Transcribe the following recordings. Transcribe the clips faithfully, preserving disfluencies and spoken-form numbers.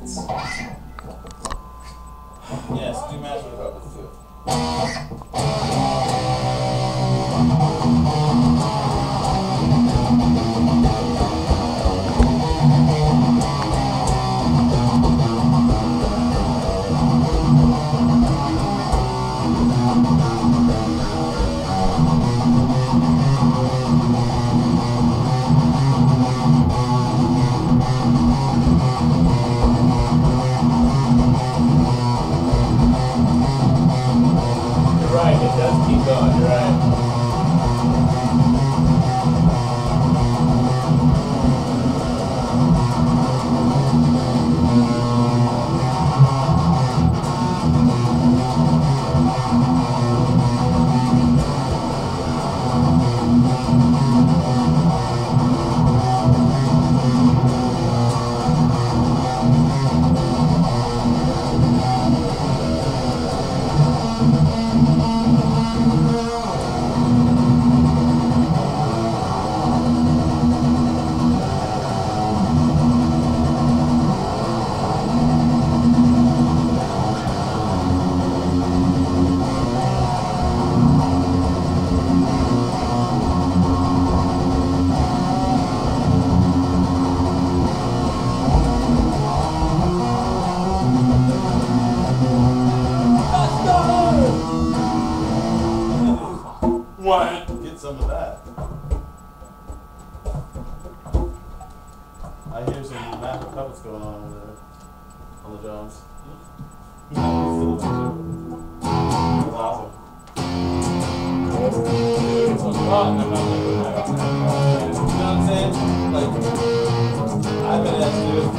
puppets. Yes, do magic puppets too. Right, it does keep going, you're right. What? Get some of that. I hear some magic puppets going on over there on the drums. That's awesome. You know what I'm saying? Like, I've been asked to do it.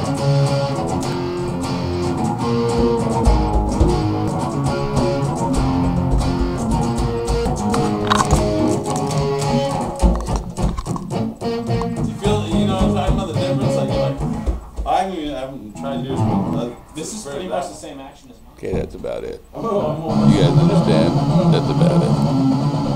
I'm trying to do uh, This is pretty much the same action as mine. Okay, that's about it. Oh, You guys understand? That's about it.